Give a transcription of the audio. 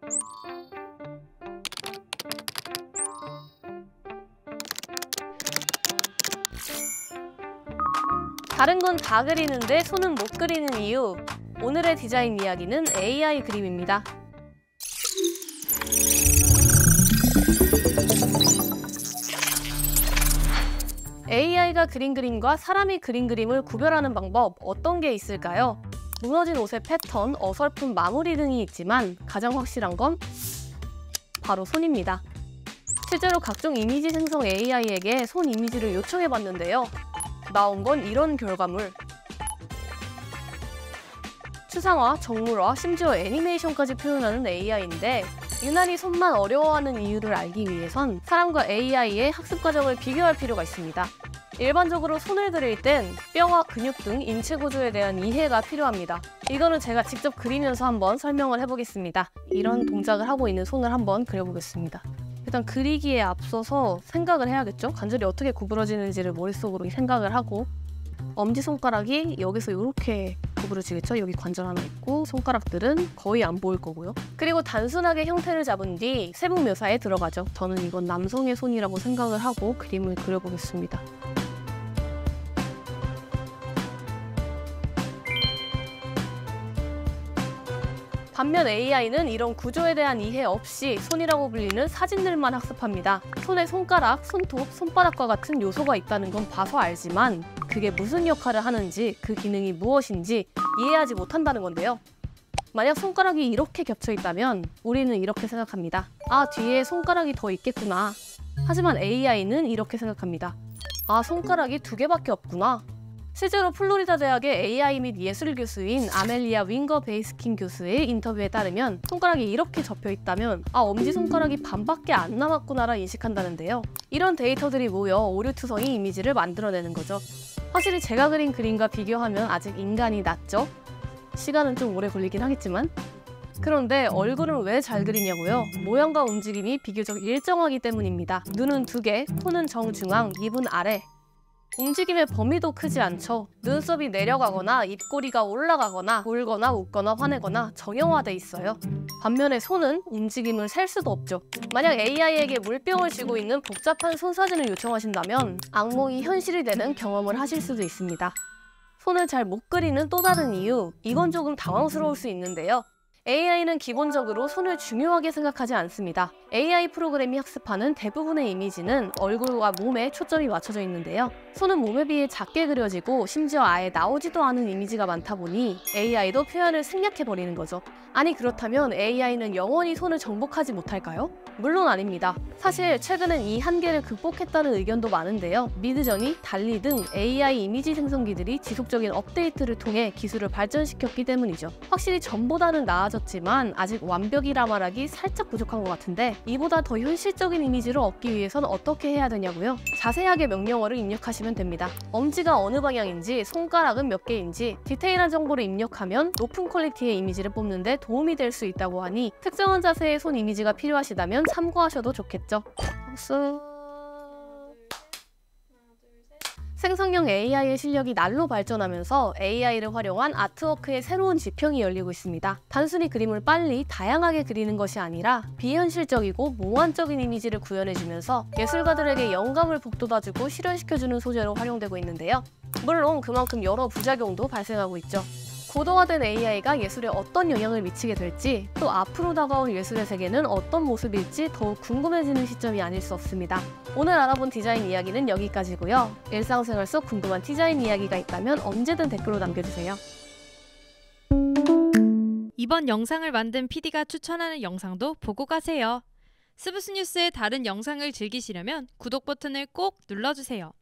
다른 건 다 그리는데 손은 못 그리는 이유. 오늘의 디자인 이야기는 AI 그림입니다. AI가 그린 그림과 사람이 그린 그림을 구별하는 방법 어떤 게 있을까요? 무너진 옷의 패턴, 어설픈 마무리 등이 있지만 가장 확실한 건 바로 손입니다. 실제로 각종 이미지 생성 AI에게 손 이미지를 요청해봤는데요. 나온 건 이런 결과물. 추상화, 정물화, 심지어 애니메이션까지 표현하는 AI인데 유난히 손만 어려워하는 이유를 알기 위해선 사람과 AI의 학습 과정을 비교할 필요가 있습니다. 일반적으로 손을 그릴 땐 뼈와 근육 등 인체 구조에 대한 이해가 필요합니다. 이거는 제가 직접 그리면서 한번 설명을 해보겠습니다. 이런 동작을 하고 있는 손을 한번 그려보겠습니다. 일단 그리기에 앞서서 생각을 해야겠죠? 관절이 어떻게 구부러지는지를 머릿속으로 생각을 하고 엄지손가락이 여기서 이렇게 구부러지겠죠? 여기 관절 하나 있고 손가락들은 거의 안 보일 거고요. 그리고 단순하게 형태를 잡은 뒤 세부 묘사에 들어가죠. 저는 이건 남성의 손이라고 생각을 하고 그림을 그려보겠습니다. 반면 AI는 이런 구조에 대한 이해 없이 손이라고 불리는 사진들만 학습합니다. 손에 손가락, 손톱, 손바닥과 같은 요소가 있다는 건 봐서 알지만 그게 무슨 역할을 하는지, 그 기능이 무엇인지 이해하지 못한다는 건데요. 만약 손가락이 이렇게 겹쳐 있다면 우리는 이렇게 생각합니다. 아, 뒤에 손가락이 더 있겠구나. 하지만 AI는 이렇게 생각합니다. 아, 손가락이 2개밖에 없구나. 실제로 플로리다 대학의 AI 및 예술 교수인 아멜리아 윙거 베이스킨 교수의 인터뷰에 따르면 손가락이 이렇게 접혀 있다면 아, 엄지손가락이 반밖에 안 남았구나라 인식한다는데요. 이런 데이터들이 모여 오류투성이 이미지를 만들어내는 거죠. 확실히 제가 그린 그림과 비교하면 아직 인간이 낫죠? 시간은 좀 오래 걸리긴 하겠지만. 그런데 얼굴은 왜 잘 그리냐고요? 모양과 움직임이 비교적 일정하기 때문입니다. 눈은 2개, 코는 정중앙, 입은 아래. 움직임의 범위도 크지 않죠. 눈썹이 내려가거나 입꼬리가 올라가거나 울거나 웃거나 화내거나 정형화돼 있어요. 반면에 손은 움직임을 셀 수도 없죠. 만약 AI에게 물병을 쥐고 있는 복잡한 손 사진을 요청하신다면 악몽이 현실이 되는 경험을 하실 수도 있습니다. 손을 잘 못 그리는 또 다른 이유, 이건 조금 당황스러울 수 있는데요. AI는 기본적으로 손을 중요하게 생각하지 않습니다. AI 프로그램이 학습하는 대부분의 이미지는 얼굴과 몸에 초점이 맞춰져 있는데요. 손은 몸에 비해 작게 그려지고 심지어 아예 나오지도 않은 이미지가 많다 보니 AI도 표현을 생략해버리는 거죠. 아니, 그렇다면 AI는 영원히 손을 정복하지 못할까요? 물론 아닙니다. 사실 최근엔 이 한계를 극복했다는 의견도 많은데요. 미드저니, 달리 등 AI 이미지 생성기들이 지속적인 업데이트를 통해 기술을 발전시켰기 때문이죠. 확실히 전보다는 나아졌지만 아직 완벽이라 말하기 살짝 부족한 것 같은데 이보다 더 현실적인 이미지를 얻기 위해선 어떻게 해야 되냐고요? 자세하게 명령어를 입력하시면 됩니다. 엄지가 어느 방향인지, 손가락은 몇 개인지 디테일한 정보를 입력하면 높은 퀄리티의 이미지를 뽑는데 도움이 될 수 있다고 하니 특정한 자세의 손 이미지가 필요하시다면 참고하셔도 좋겠죠. 생성형 AI의 실력이 날로 발전하면서 AI를 활용한 아트워크의 새로운 지평이 열리고 있습니다. 단순히 그림을 빨리 다양하게 그리는 것이 아니라 비현실적이고 몽환적인 이미지를 구현해주면서 예술가들에게 영감을 북돋아주고 실현시켜주는 소재로 활용되고 있는데요. 물론 그만큼 여러 부작용도 발생하고 있죠. 고도화된 AI가 예술에 어떤 영향을 미치게 될지, 또 앞으로 다가올 예술의 세계는 어떤 모습일지 더욱 궁금해지는 시점이 아닐 수 없습니다. 오늘 알아본 디자인 이야기는 여기까지고요. 일상생활 속 궁금한 디자인 이야기가 있다면 언제든 댓글로 남겨주세요. 이번 영상을 만든 PD가 추천하는 영상도 보고 가세요. 스브스 뉴스의 다른 영상을 즐기시려면 구독 버튼을 꼭 눌러주세요.